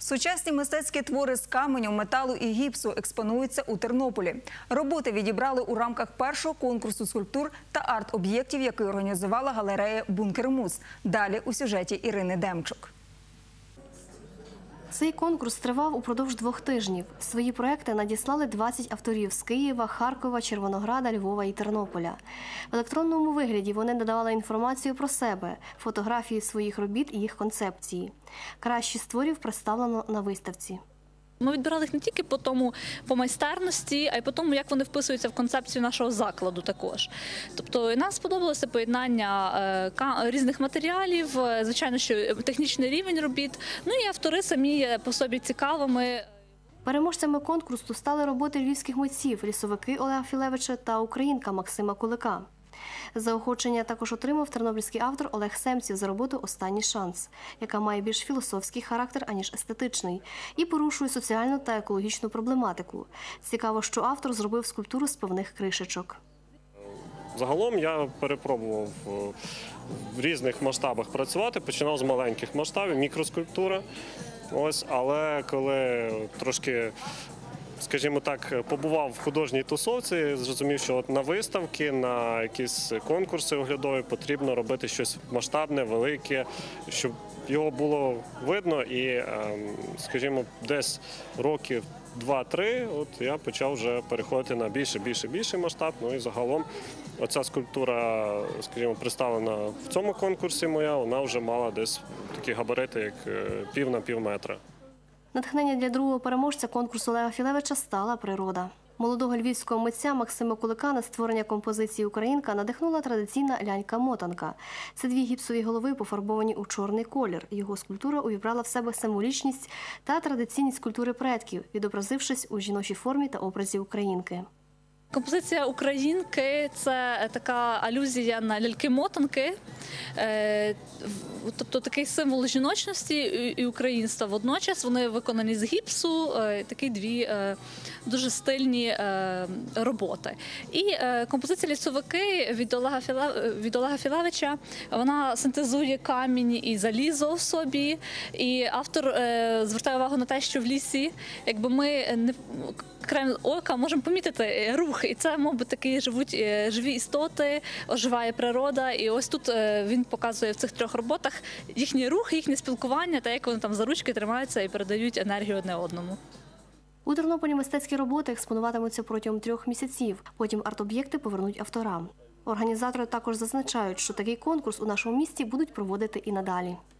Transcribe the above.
Сучасні мистецькі твори з каменю, металу і гіпсу експонуються у Тернополі. Роботи відібрали у рамках першого конкурсу скульптур та арт-об'єктів, який організувала галерея «Бункер Муз». Далі у сюжеті Ірини Демчук. Цей конкурс тривав упродовж 2 тижнів. Свої проекти надіслали 20 авторів з Києва, Харкова, Червонограда, Львова і Тернополя. В електронному вигляді вони надавали інформацію про себе, фотографії своїх робіт і їх концепції. Кращі з творів представлено на виставці. Ми відбирали їх не тільки по майстерності, а й по тому, як вони вписуються в концепцію нашого закладу також. Тобто нам сподобалося поєднання різних матеріалів, звичайно, що технічний рівень робіт, ну і автори самі є по собі цікавими. Переможцями конкурсу стали роботи львівських митців, лісовики Олега Філевича та українка Максима Кулика. Заохочення також отримав тернопільський автор Олег Семців за роботу «Останній шанс», яка має більш філософський характер, аніж естетичний, і порушує соціальну та екологічну проблематику. Цікаво, що автор зробив скульптуру з пивних кришечок. Загалом я перепробував в різних масштабах працювати, починав з маленьких масштабів, мікроскульптура. Але коли трошки, скажімо так, побував в художній тусовці, зрозумів, що на виставки, на якісь конкурси оглядові потрібно робити щось масштабне, велике, щоб його було видно. І, скажімо, десь років 2-3 я почав вже переходити на більший масштаб. Ну і загалом оця скульптура, скажімо, представлена в цьому конкурсі моя, вона вже мала десь такі габарити, як пів на пів метра. Натхнення для другого переможця конкурсу Олега Філевича стала природа. Молодого львівського митця Максима Кулика на створення композиції «Українка» надихнула традиційна лялька-мотанка. Це 2 гіпсові голови, пофарбовані у чорний колір. Його скульптура увібрала в себе символічність та традиційність культури предків, відобразившись у жіночій формі та образі українки. Композиція «Українки» – це така алюзія на ляльки-мотанки, тобто такий символ жіночності і українства. Водночас вони виконані з гіпсу, такі 2 дуже стильні роботи. І композиція «Лісовики» від Олега Філевича, вона синтезує камінь і залізо в собі. І автор звертає увагу на те, що в лісі, якби ми не краєм ока можемо помітити рух, і це, мабуть, такі живі істоти, оживає природа. І ось тут він показує в цих 3 роботах їхній рух, їхнє спілкування, та як вони там за ручки тримаються і передають енергію одне одному. У Тернополі мистецькі роботи експонуватимуться протягом 3 місяців, потім арт-об'єкти повернуть авторам. Організатори також зазначають, що такий конкурс у нашому місті будуть проводити і надалі.